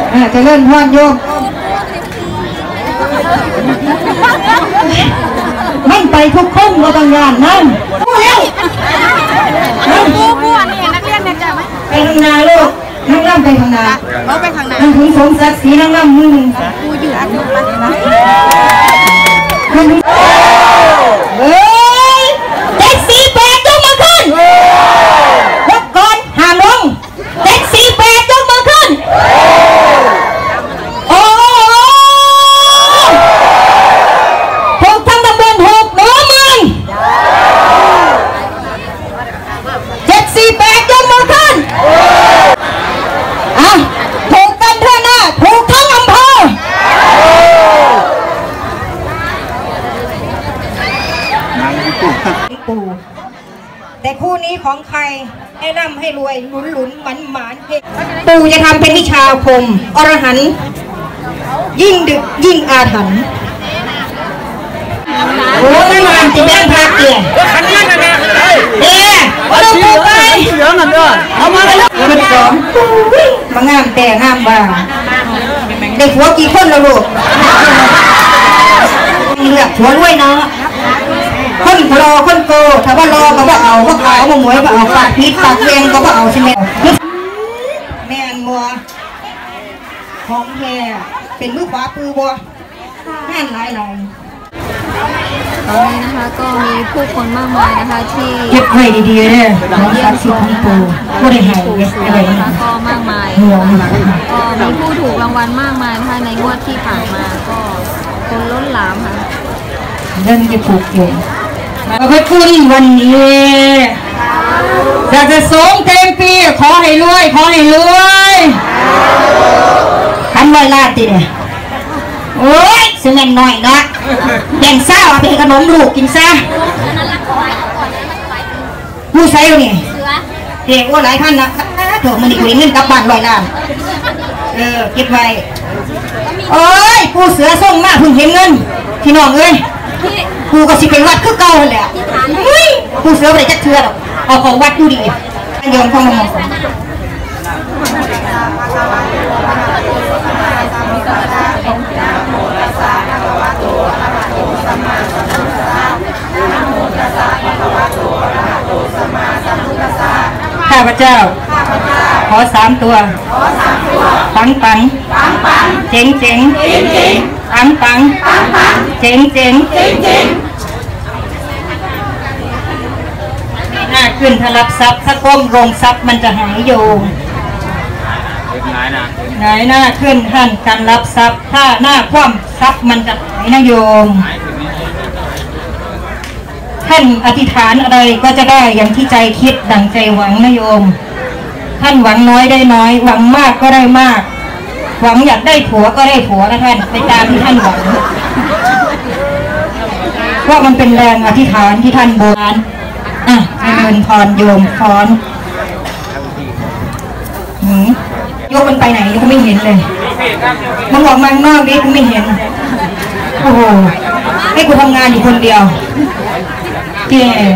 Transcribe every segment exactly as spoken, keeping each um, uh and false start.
จะเล่นพอดโยมมันไปทุกคนมาบางงานนั่นผู้เลี้ยงผู้ผู้อันนี้นักเรียนเนี่ยจ้ะไหมไปทางนาลูกนั่งล่ำไปทางนาเราไปทางนานั่งถึงสมศักดิ์ศรีนั่งล่ำมือหนึ่งผู้อยู่อันนี้เฮ้ยเจ็ดสี่แปดยกมือขึ้นยกก่อนห้ามลงเจ็ดสี่แปดยกมือขึ้นโอ้ถูกทั้งตำบลถูกหนูมึงเจ็ดสี่แปดยกมือขึ้นอ่ะถูกกันเท่านั้นถูกทั้งอำเภอปู่แต่คู่นี้ของใครให้ร่ำให้รวยหลุนหลุนหมันหมานปู่จะทำเป็นวิชาอาคมอรหันต์ยิ่งดึกยิ่งอาถรรพ์โอ้ไม่มาจีแม่พาเกลี่ยขันนั่นนะเนี่ยเอ๊ะเราปูไปเหลือมันด้วยเอามาเลยมันสองมางามแต่งามบ้าเด็กหัวกี่คนแล้วลูกเลือกหัวด้วยเนาะคนรอคนโกถ้าว่ารอก็ว่าเอาว่าขาวมาหมวยก็เอาปากพิษปากเวงก็ว่าเอาใช่ไหมแม่นมัวของแม่เป็นมือขวาปือบัวแม่นหลายหลายตอนนี้นะคะก็มีผู้คนมากมายนะคะที่เก็บไว้ดีๆเลยน้องสักสิบของปูผู้ได้หายอะไรนะคะก็มากมายก็มีผู้ถูกรางวัลมากมายนะคะในงวดที่ผ่านมาก็คนล้นหลามค่ะเดินจะผูกเก่งขอบคุณวันนี้อยากจะส่งเต็มปีขอให้รวยขอให้รวยทำลอยลาดตีเนี่ยโอ้ยซื้อแมงหน่อยนะแบ่งซ่าเอาไปขนมลูกกินซ่าผู้ใช้เราเนี่ยเด็กว่าหลายท่านนะถูกมันอีกเงินกลับบ้านลอยล้านเออเก็บไว้โอ้ยผู้เสือส่งมาพึ่งเห็นเงินพี่น้องเอ้ยผู้ก็สิเป็นวัดคือเก่าแหละผู้เสือไปจักเทือหรอกเอาของวัดดูดีโยมเข้ามาหมดข้าพเจ้าขอสามตัวปังปังเจ๋งเจ๋งปังปังเจ๋งเจ๋งหน้าขึ้นถ้ารับทรัพย์ถ้าก้มลงทรัพย์มันจะหายโยงหงายหน้าขึ้นท่านการรับทรัพย์ถ้าหน้าคว่ำทรัพย์มันจะหายนะโยมท่านอธิษฐานอะไรก็จะได้อย่างที่ใจคิดดั่งใจหวังนะโยมท่านหวังน้อยได้น้อยหวังมากก็ได้มากหวังอยากได้ผัวก็ได้ผัวนะท่านไปตามที่ท่านหวังเพราะมันเป็นแรงอธิษฐานที่ท่านโบราณอ่ะเงินพรโยมพรยกมันไปไหนก็ไม่เห็นเลยมันออกมาข้างนอกนี้ก็ไม่เห็นโอ้โหให้กูทำงานอยู่คนเดียวเก่ง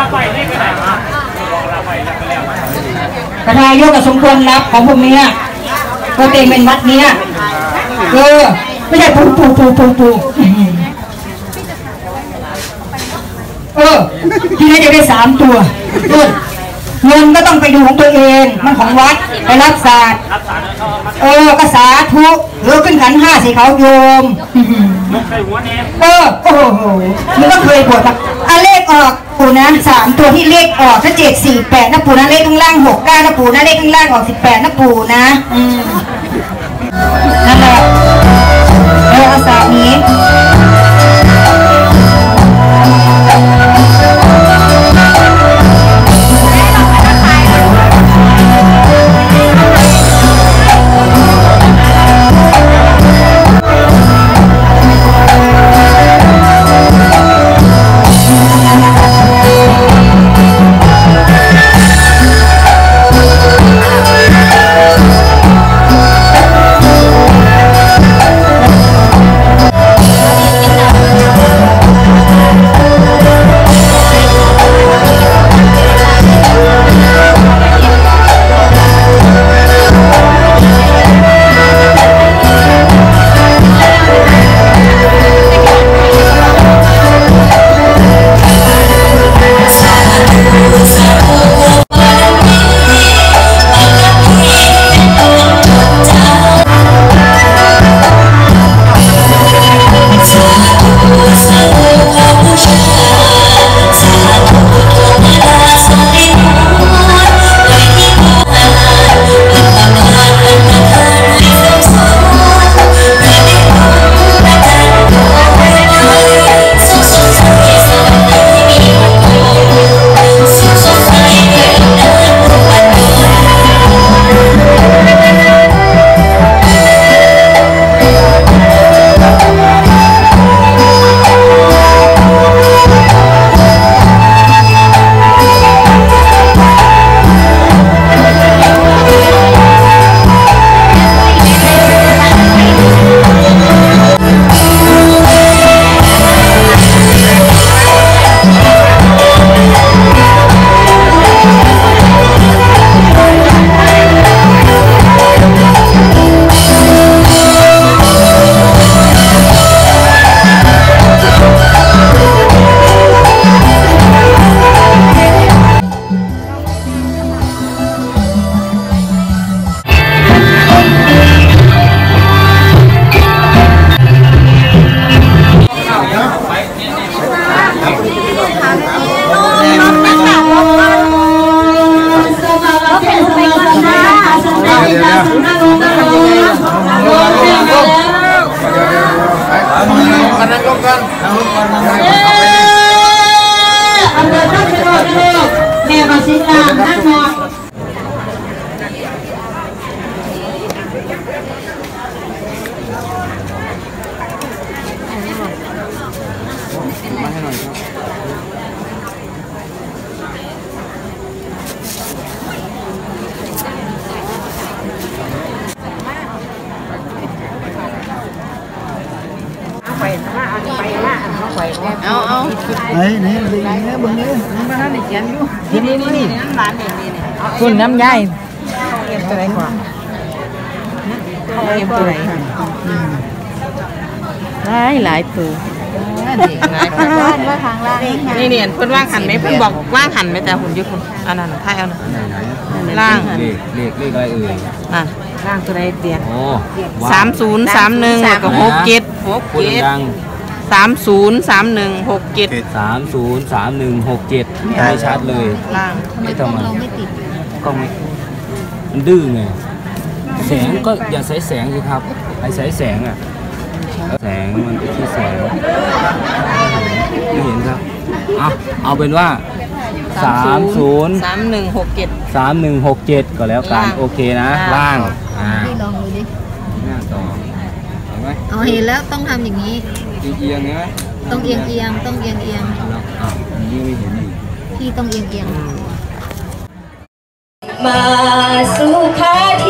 ประธานยกกับสมควรรับของพวกนี้ก็เต็มเป็นวัดนี้เออไม่ใช่ปูปูปูปูปูเออที่นี่จะได้สามตัวเงินก็ต้องไปดูของตัวเองมันของวัดไปรับศาสตร์เออกษาทุกหรือขึ้นขันห้าสีเขาโยมเออโอ้โหมันก็เคยบวชมาอ่ะเลขออกปู่นะสามตัวที่เลขออกถ้าเจ็ดสี่แปดนะปู่นะเลขข้างล่างหกเก้านะปู่นะเลขข้างล่างออกสิบแปดนะปู่นะอืมนั่นแหละเอออาสานี้เอาเอาไอ้นี่ดึงนี่บึงนี่มันมาในเขียนอยู่นี่นี่นี่น้ำหวานนี่นี่คุณน้ำใหญ่เก็บตัวไหนกว่าเก็บตัวไหนหลายหลายตัวนี่เนี่ยเพิ่นว่างหันไหมเพิ่นบอกว่างหันไหมแต่หุ่นยุคุณอันนั้นท้ายเอาหน่อยล่างเลขเลขเลขอะไรเอ่ยอ่ะล่างตัวไหนเตียนสามศูนย์สามหนึ่งกับหกเจ็ดหกเจ็ดสามศูนย์สามหนึ่งหกเจ็ดสามศูนย์สามหนึ่งหกเจ็ดไม่ชัดเลยล่างไม่ต้องเราไม่ติดก็ไม่มันดื้อไงแสงก็อย่าใช้แสงสิครับไอ้ใช้แสงอ่ะแสงมันเป็นที่แสงไม่เห็นครับเอาเอาเป็นว่าสามศูนย์สามหนึ่งหกเจ็ดสามหนึ่งหกเจ็ดก็แล้วกันโอเคนะล่างพี่ลองดูดิหน้าต่อเห็นไหมเอาเห็นแล้วต้องทำอย่างนี้เอียงๆใช่ไหมต้องเอียงเอียงต้องเอียงเอียงอ่ะนี่ไม่เห็นอีกพี่ต้องเอียงเอียงมาสู่คาที